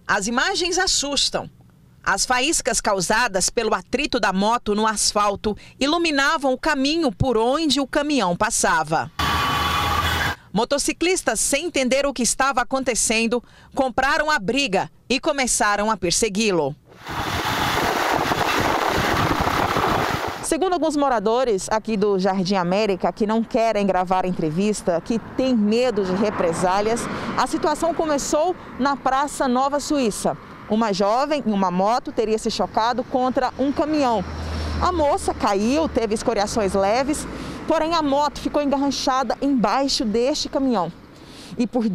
As imagens assustam. As faíscas causadas pelo atrito da moto no asfalto iluminavam o caminho por onde o caminhão passava. Motociclistas, sem entender o que estava acontecendo, compraram a briga e começaram a persegui-lo. Segundo alguns moradores aqui do Jardim América, que não querem gravar a entrevista, que têm medo de represálias, a situação começou na Praça Nova Suíça. Uma jovem em uma moto teria se chocado contra um caminhão. A moça caiu, teve escoriações leves, porém a moto ficou engarranchada embaixo deste caminhão. E por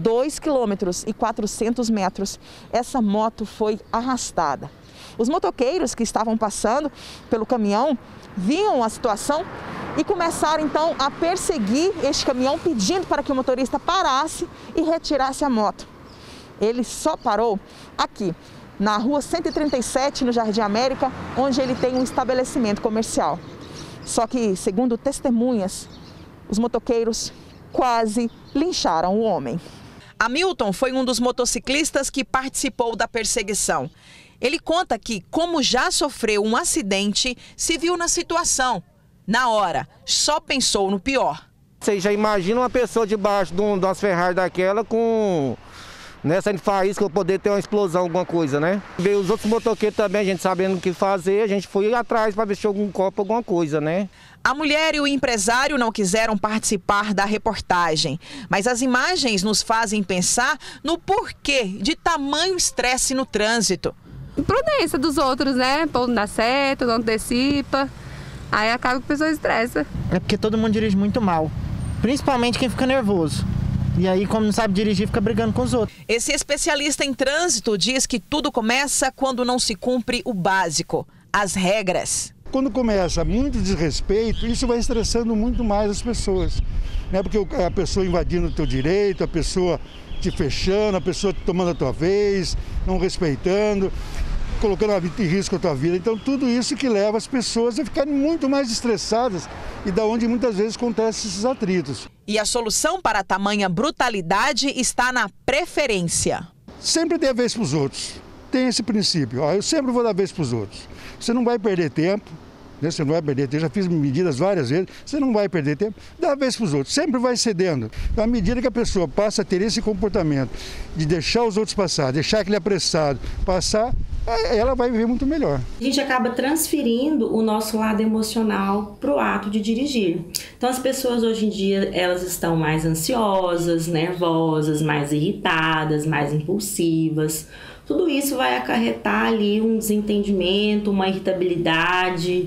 2,4 km, essa moto foi arrastada. Os motoqueiros que estavam passando pelo caminhão viam a situação e começaram então a perseguir este caminhão, pedindo para que o motorista parasse e retirasse a moto. Ele só parou aqui, na rua 137, no Jardim América, onde ele tem um estabelecimento comercial. Só que, segundo testemunhas, os motoqueiros quase lincharam o homem. Hamilton foi um dos motociclistas que participou da perseguição. Ele conta que, como já sofreu um acidente, se viu na situação. Na hora, só pensou no pior. Você já imagina uma pessoa debaixo de umas Ferrari daquela com... nessa faísca, poder ter uma explosão, alguma coisa, né? Veio os outros motoqueiros também, a gente sabendo o que fazer, a gente foi atrás para ver se tinha algum copo, alguma coisa, né? A mulher e o empresário não quiseram participar da reportagem, mas as imagens nos fazem pensar no porquê de tamanho estresse no trânsito. Imprudência dos outros, né? O povo não dá certo, não antecipa, aí acaba que a pessoa estressa. É porque todo mundo dirige muito mal, principalmente quem fica nervoso. E aí, como não sabe dirigir, fica brigando com os outros. Esse especialista em trânsito diz que tudo começa quando não se cumpre o básico, as regras. Quando começa muito desrespeito, isso vai estressando muito mais as pessoas, né? Porque a pessoa invadindo o teu direito, a pessoa te fechando, a pessoa tomando a tua vez, não respeitando, colocando em risco a tua vida. Então, tudo isso que leva as pessoas a ficarem muito mais estressadas e da onde muitas vezes acontecem esses atritos. E a solução para tamanha brutalidade está na preferência. Sempre dê a vez para os outros. Tem esse princípio. Eu sempre vou dar a vez para os outros. Você não vai perder tempo. Você não vai perder tempo. Já fiz medidas várias vezes. Você não vai perder tempo. Dá a vez para os outros. Sempre vai cedendo. À medida que a pessoa passa a ter esse comportamento de deixar os outros passar, deixar aquele apressado passar, ela vai viver muito melhor. A gente acaba transferindo o nosso lado emocional para o ato de dirigir. Então as pessoas hoje em dia, elas estão mais ansiosas, nervosas, mais irritadas, mais impulsivas. Tudo isso vai acarretar ali um desentendimento, uma irritabilidade,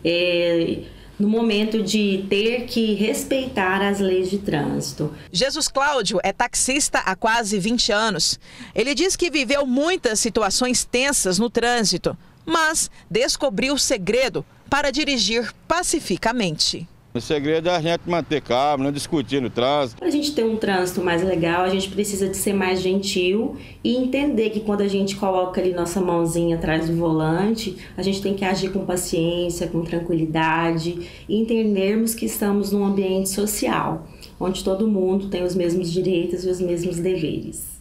no momento de ter que respeitar as leis de trânsito. Jesus Cláudio é taxista há quase 20 anos. Ele diz que viveu muitas situações tensas no trânsito, mas descobriu o segredo para dirigir pacificamente. O segredo é a gente manter calmo, não discutir no trânsito. Para a gente ter um trânsito mais legal, a gente precisa de ser mais gentil e entender que quando a gente coloca ali nossa mãozinha atrás do volante, a gente tem que agir com paciência, com tranquilidade e entendermos que estamos num ambiente social, onde todo mundo tem os mesmos direitos e os mesmos deveres.